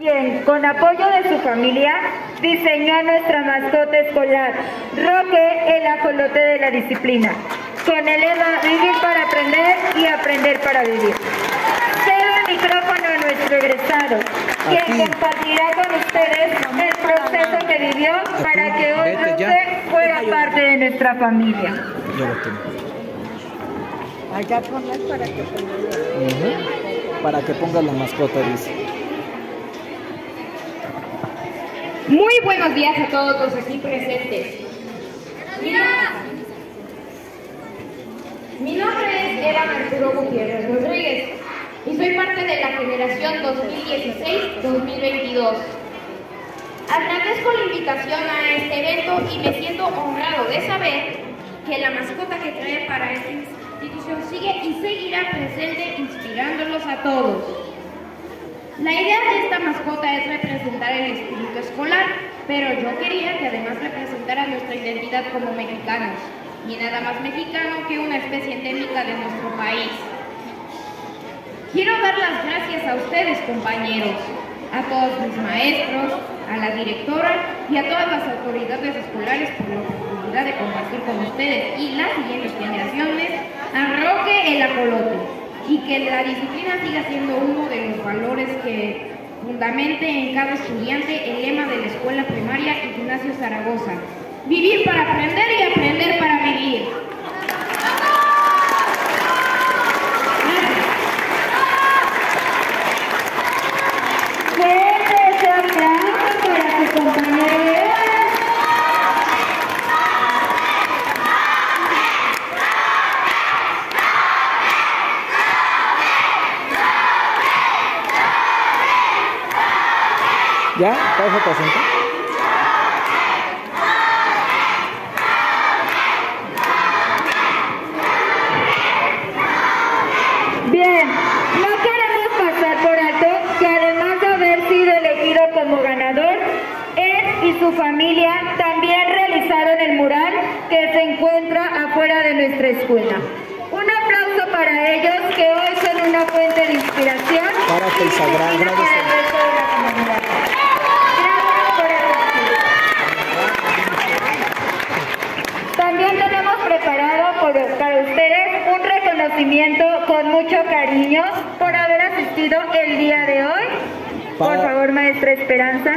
quien, con apoyo de su familia, diseñó nuestra mascota escolar, Roque, el ajolote de la disciplina, con el lema Vivir para aprender y aprender para vivir. Cedo el micrófono a nuestro egresado, quien compartirá con ustedes el proceso que vivió para que hoy Roque fuera parte de nuestra familia. Ya lo tengo. Allá ponlas para que pongas. Para que pongas la mascota, dice. Muy buenos días a todos los aquí presentes. Mi nombre es Eva Arturo Gutiérrez Rodríguez y soy parte de la generación 2016-2022. Agradezco la invitación a este evento y me siento honrado de saber que la mascota que trae para esta institución sigue y seguirá presente inspirándolos a todos. La idea de esta mascota es representar el espíritu escolar, pero yo quería que además representara nuestra identidad como mexicanos, y nada más mexicano que una especie endémica de nuestro país. Quiero dar las gracias a ustedes, compañeros, a todos mis maestros, a la directora y a todas las autoridades escolares por la oportunidad de compartir con ustedes y las siguientes generaciones a Roque el ajolote, y que la disciplina siga siendo uno de los valores que fundamente en cada estudiante el lema de la escuela primaria Ignacio Zaragoza: vivir para aprender y aprender para vivir. Fuerte aplauso para sus compañeros. ¿Ya? ¿Pausa para sentar? Bien, no queremos pasar por alto que además de haber sido elegido como ganador, él y su familia también realizaron el mural que se encuentra afuera de nuestra escuela. Un aplauso para ellos, que hoy son una fuente de inspiración Para que Isagrán, y gracias. para el resto de la comunidad. Gracias por asistir. También tenemos preparado para ustedes un reconocimiento con mucho cariño por haber asistido el día de hoy. Por favor, maestra Esperanza.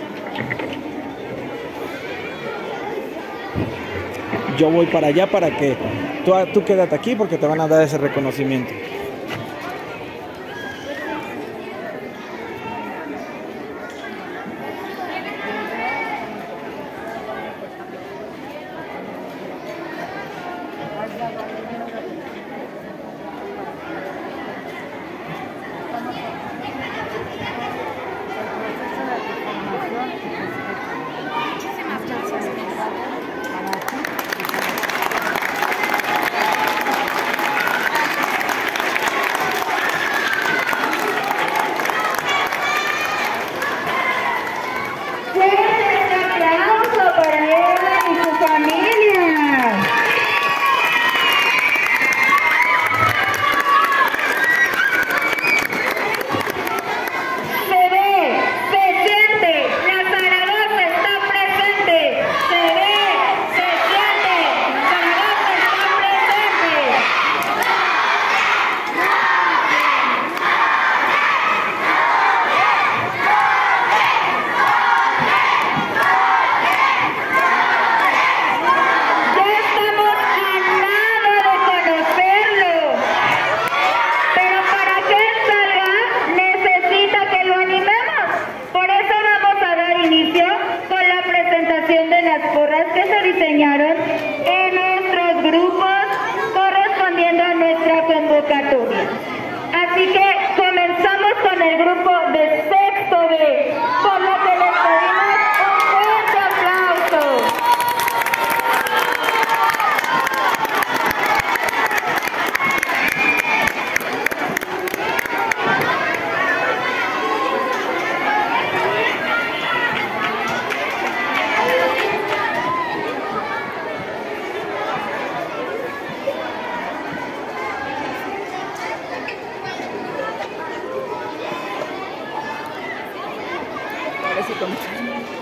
Yo voy para allá para que tú quédate aquí porque te van a dar ese reconocimiento. así como.